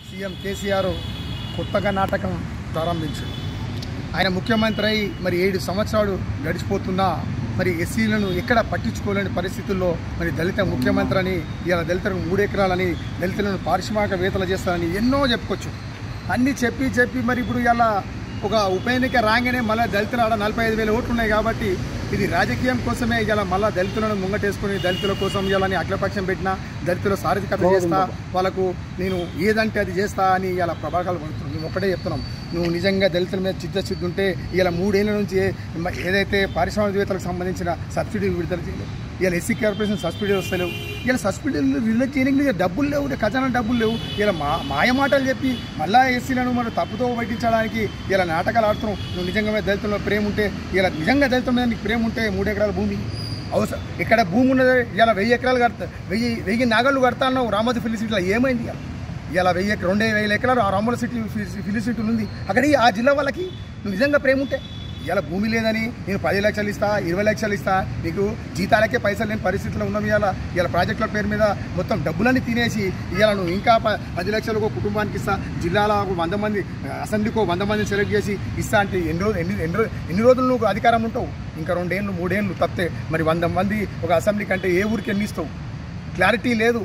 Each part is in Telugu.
సీఎం కేసీఆర్ కొత్తగా నాటకం ప్రారంభించారు. ఆయన ముఖ్యమంత్రి అయి మరి 7 సంవత్సరాలు గడిచిపోతున్నా మరి ఎస్సీలను ఎక్కడ పట్టించుకోలేని పరిస్థితుల్లో మరి దళిత ముఖ్యమంత్రి అని ఇలా దళితులకు 3 ఎకరాలని దళితులను పారిశ్రామికవేత్తలు చేస్తారని ఎన్నో చెప్పుకోవచ్చు. అన్నీ చెప్పి మరి ఇప్పుడు ఇలా ఒక ఉప ఎన్నిక రాగానే మళ్ళీ దళితులు ఆడ 45,000 ఓట్లు ఉన్నాయి కాబట్టి ఇది రాజకీయం కోసమే ఇలా మళ్ళీ దళితులను ముంగటేసుకుని దళితుల కోసం ఇలా అఖిలపక్షం పెట్టినా దళితుల సారథికత చేస్తా వాళ్ళకు నేను ఏదంటే అది చేస్తా అని ఇలా ప్రభాకాలు పడుతున్నాను. మేము ఒకటే చెప్తున్నాం, నువ్వు నిజంగా దళితుల మీద చిత్తశుద్ధి ఉంటే ఇలా 3 ఏళ్ళ నుంచి ఏదైతే పారిశ్రామికవేత్తలకు సంబంధించిన సబ్సిడీలు విడుదల చేయలేవు, ఇలా ఎస్సీ కార్పొరేషన్ సబ్సిడీలు వస్తలేవు, ఇలా సబ్సిడీలు రిలీజ్ చేయడానికి డబ్బులు లేవు, ఖజానా డబ్బులు లేవు, ఇలా మాయమాటలు చెప్పి మళ్ళా ఎస్సీలను మనం తప్పుతో పట్టించడానికి ఇలా నాటకాలు ఆడుతున్నాం. నువ్వు నిజంగా దళితుల ప్రేమ ఉంటే ఇలా నిజంగా దళితుల మీద నీకు ప్రేమ ఉంటే 3 ఎకరాల భూమి అవసరం. ఇక్కడ భూమి ఉన్నది ఇలా 1000 ఎకరాలు కడతా 1000 నాగళ్ళు కడతా అన్నావు రామోజీ ఫిలిసిటీలో ఏమైంది? ఇలా 2,000 ఎకరాలు ఆ రామోజీ సిటీ ఫిలిసిటీ ఉంది. అక్కడ ఆ జిల్లా వాళ్ళకి నువ్వు నిజంగా ప్రేమ ఉంటే ఇలా భూమి లేదని నేను 10 లక్షలు ఇస్తా 20 లక్షలు ఇస్తా నీకు జీతాలకే పైసలు లేని పరిస్థితుల్లో ఉన్నాం. ఇలా ప్రాజెక్టుల పేరు మీద మొత్తం డబ్బులన్నీ తినేసి ఇలా నువ్వు ఇంకా 10 లక్షలకు కుటుంబానికి ఇస్తా, జిల్లాలో 100 మంది అసెంబ్లీకి 100 మందిని సెలెక్ట్ చేసి ఇస్తా అంటే ఎన్ని రోజులు నువ్వు అధికారం ఉంటావు? ఇంకా 2 ఏళ్ళు 3 ఏళ్ళు తప్పితే మరి 100 మంది ఒక అసెంబ్లీ కంటే ఏ ఊరికి ఎన్ని ఇస్తావు? క్లారిటీ లేదు.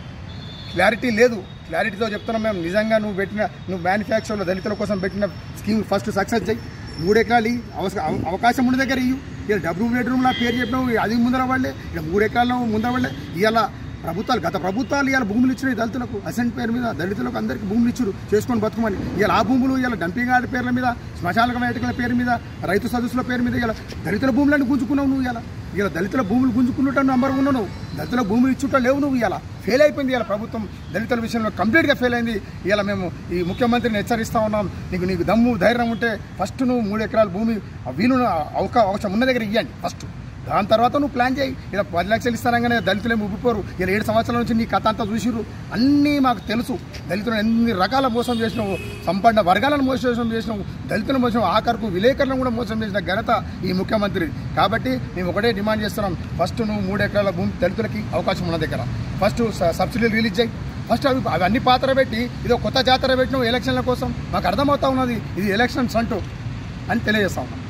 క్లారిటీతో చెప్తున్నాం మేము. నిజంగా నువ్వు మ్యానుఫ్యాక్చర్లో దళితుల కోసం పెట్టిన స్కీమ్ ఫస్ట్ సక్సెస్ చేయి. 3 ఎకరాలు అవకాశం ఉన్న దగ్గర ఇవ్వు. ఇలా డబుల్ బెడ్రూమ్లో పేరు చెప్పినావు, అది ముందర వాళ్ళే. ఇలా 3 ఎకరాల్లో ముందర వాళ్ళే. ఇలా గత ప్రభుత్వాలు ఇలా భూములు ఇచ్చినాయి దళితులకు అసెంట్ పేరు మీద, దళితులకు అందరికీ భూములు ఇచ్చారు చేసుకొని బతుకమని. ఇలా ఆ భూములు ఇలా డంపింగ్ యార్డ్ పేర్ల మీద, శ్మశాన వేదికల పేరు మీద, రైతు సదస్సుల పేరు మీద ఇలా దళితుల భూములను గుంజుకున్నావు నువ్వు. ఇలా దళితుల భూములు గుంజుకున్నట్టు నంబర్ ఉన్నావు నువ్వు. దళితుల భూములు ఇచ్చుట లేవు నువ్వు. ఇలా ఫెయిల్ అయిపోయింది. ఇలా ప్రభుత్వం దళితుల విషయంలో కంప్లీట్గా ఫెయిల్ అయింది. ఇలా మేము ఈ ముఖ్యమంత్రిని హెచ్చరిస్తూ ఉన్నాం, నీకు దమ్ము ధైర్యం ఉంటే ఫస్ట్ నువ్వు 3 ఎకరాల భూమి వీలు అవకాశం ఉన్న దగ్గర ఇవ్వండి ఫస్ట్. దాని తర్వాత నువ్వు ప్లాన్ చేయి. ఇలా 10 లక్షలు ఇస్తానగానే దళితులేమి ఉబ్బిపోరు. ఇలా 7 సంవత్సరాల నుంచి నీ కథ అంతా చూసిర్రు, అన్నీ మాకు తెలుసు. దళితులను ఎన్ని రకాల మోసం చేసినావు, సంపన్న వర్గాలను మోసం చేసినావు, దళితులను మోసం ఆఖరుకు విలేకరులను కూడా మోసం చేసిన ఘనత ఈ ముఖ్యమంత్రి. కాబట్టి మేము ఒకటే డిమాండ్ చేస్తున్నాం, ఫస్ట్ నువ్వు 3 ఎకరాల భూమి దళితులకి అవకాశం ఉన్న దగ్గర ఫస్ట్ సబ్సిడీలు రిలీజ్ చేయి. ఫస్ట్ అవన్నీ పాత్ర పెట్టి ఇదో కొత్త జాతర పెట్టినావు ఎలక్షన్ల కోసం. మాకు అర్థమవుతా ఉన్నది ఇది ఎలక్షన్స్ అంటూ అని తెలియజేస్తా ఉన్నాం.